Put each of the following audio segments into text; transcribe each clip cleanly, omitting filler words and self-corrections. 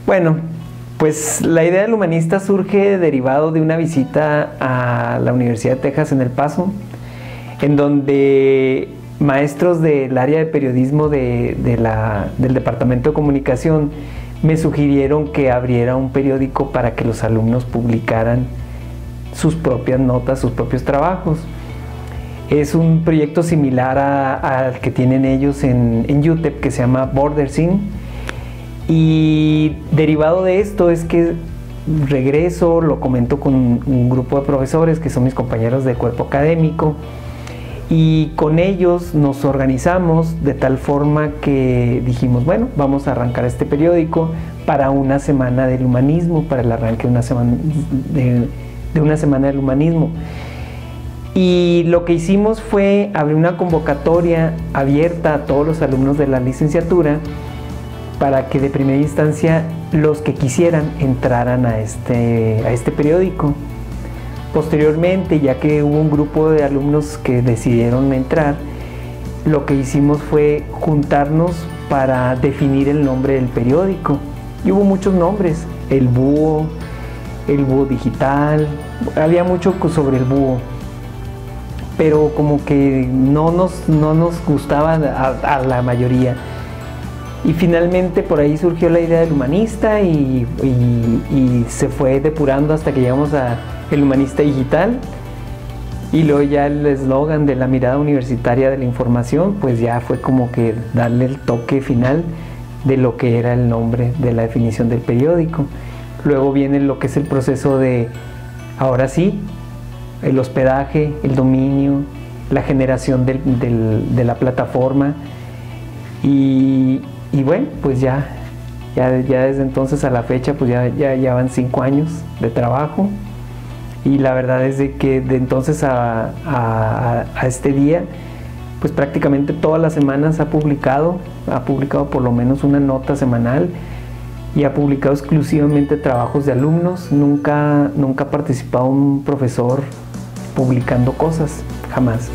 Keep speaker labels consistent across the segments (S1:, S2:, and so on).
S1: Bueno, pues la idea del Humanista surge derivado de una visita a la Universidad de Texas en El Paso, en donde maestros del área de periodismo del Departamento de Comunicación me sugirieron que abriera un periódico para que los alumnos publicaran sus propias notas, sus propios trabajos. Es un proyecto similar al que tienen ellos en UTEP, que se llama Bordersyn. Y derivado de esto es que regreso, lo comento con un grupo de profesores que son mis compañeros de cuerpo académico, y con ellos nos organizamos de tal forma que dijimos, bueno, vamos a arrancar este periódico para una semana del humanismo, para el arranque de una semana del humanismo. Y lo que hicimos fue abrir una convocatoria abierta a todos los alumnos de la licenciatura para que de primera instancia los que quisieran entraran a este periódico. Posteriormente, ya que hubo un grupo de alumnos que decidieron entrar, lo que hicimos fue juntarnos para definir el nombre del periódico. Y hubo muchos nombres: el búho digital, había mucho sobre el búho, pero como que no nos gustaba a la mayoría. Y finalmente por ahí surgió la idea del Humanista y se fue depurando hasta que llegamos a el Humanista Digital, y luego ya el eslogan de la mirada universitaria de la información, pues ya fue como que darle el toque final de lo que era el nombre de la definición del periódico. Luego viene lo que es el proceso de, ahora sí, el hospedaje, el dominio, la generación de la plataforma, y bueno, pues ya desde entonces a la fecha pues ya van 5 años de trabajo, y la verdad es de que de entonces a este día pues prácticamente todas las semanas ha publicado por lo menos una nota semanal, y ha publicado exclusivamente trabajos de alumnos. Nunca ha participado un profesor publicando cosas, jamás.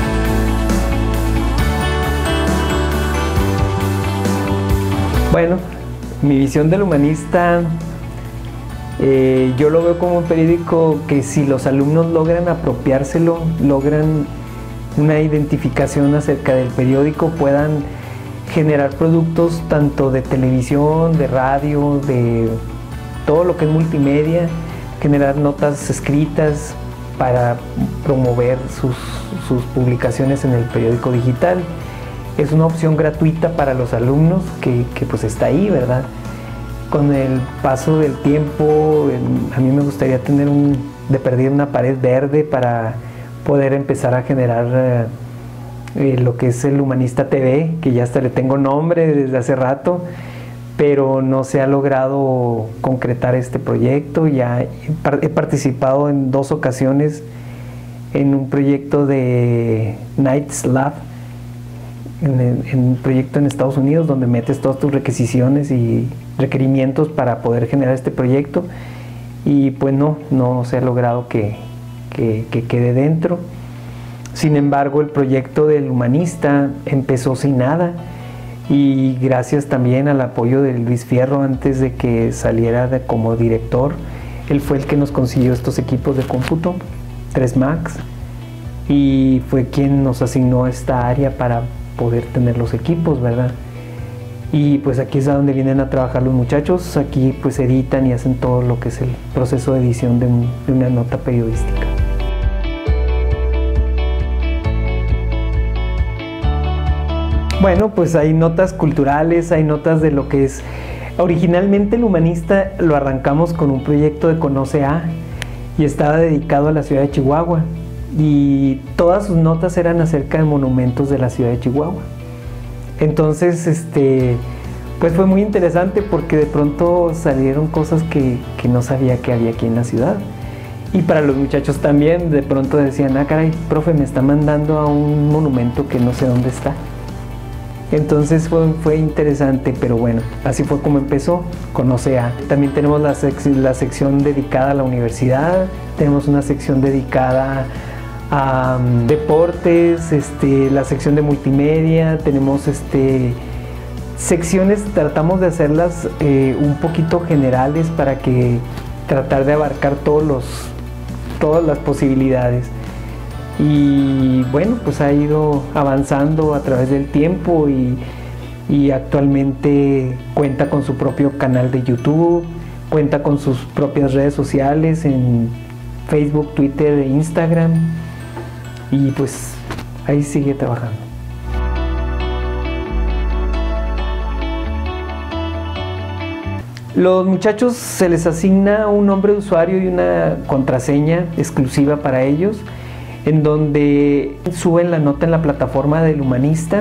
S1: Bueno, mi visión del Humanista, yo lo veo como un periódico que si los alumnos logran apropiárselo, logran una identificación acerca del periódico, puedan generar productos tanto de televisión, de radio, de todo lo que es multimedia, generar notas escritas para promover sus publicaciones en el periódico digital. Es una opción gratuita para los alumnos que pues está ahí, ¿verdad? Con el paso del tiempo, a mí me gustaría tener de perdida una pared verde para poder empezar a generar lo que es el Humanista TV, que ya hasta le tengo nombre desde hace rato, pero no se ha logrado concretar este proyecto. Ya he participado en 2 ocasiones en un proyecto de Knights Lab, en un proyecto en Estados Unidos, donde metes todas tus requisiciones y requerimientos para poder generar este proyecto, y pues no se ha logrado que quede dentro. Sin embargo, el proyecto del Humanista empezó sin nada, y gracias también al apoyo de Luis Fierro antes de que saliera como director. Él fue el que nos consiguió estos equipos de cómputo 3 Max, y fue quien nos asignó esta área para poder tener los equipos, ¿verdad? Y pues aquí es a donde vienen a trabajar los muchachos. Aquí pues editan y hacen todo lo que es el proceso de edición de una nota periodística. Bueno, pues hay notas culturales, hay notas de lo que es... Originalmente el Humanista lo arrancamos con un proyecto de Conoce A, y estaba dedicado a la ciudad de Chihuahua, y todas sus notas eran acerca de monumentos de la ciudad de Chihuahua. Entonces, pues fue muy interesante porque de pronto salieron cosas que no sabía que había aquí en la ciudad. Y para los muchachos también, de pronto decían, ah caray, profe, me está mandando a un monumento que no sé dónde está. Entonces fue interesante, pero bueno, así fue como empezó Conoce A. También tenemos la sección dedicada a la universidad, tenemos una sección dedicada a deportes, la sección de multimedia, tenemos secciones tratamos de hacerlas un poquito generales para que tratar de abarcar todas las posibilidades. Y bueno, pues ha ido avanzando a través del tiempo y actualmente cuenta con su propio canal de YouTube, cuenta con sus propias redes sociales en Facebook, Twitter e Instagram, y pues ahí sigue trabajando. Los muchachos se les asigna un nombre de usuario y una contraseña exclusiva para ellos, en donde suben la nota en la plataforma del Humanista.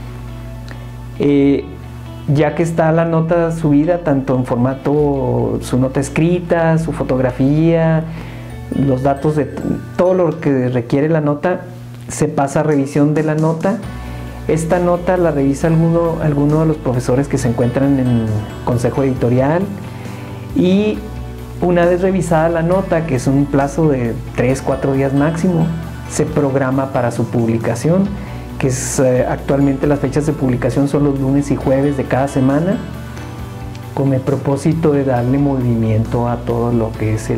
S1: Ya que está la nota subida tanto en formato, su nota escrita, su fotografía, los datos de todo lo que requiere la nota, se pasa a revisión de la nota. Esta nota la revisa alguno de los profesores que se encuentran en el consejo editorial, y una vez revisada la nota, que es un plazo de 3-4 días máximo, se programa para su publicación, que es actualmente las fechas de publicación son los lunes y jueves de cada semana, con el propósito de darle movimiento a todo lo que es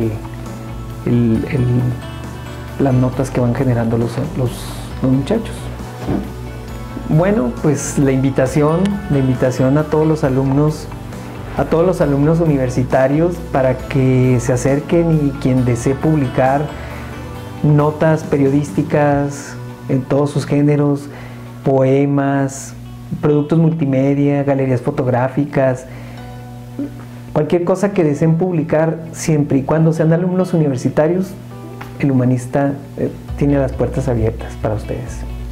S1: las notas que van generando los muchachos. Bueno, pues la invitación a todos los alumnos universitarios para que se acerquen, y quien desee publicar notas periodísticas en todos sus géneros, poemas, productos multimedia, galerías fotográficas, cualquier cosa que deseen publicar, siempre y cuando sean alumnos universitarios, el Humanista tiene las puertas abiertas para ustedes.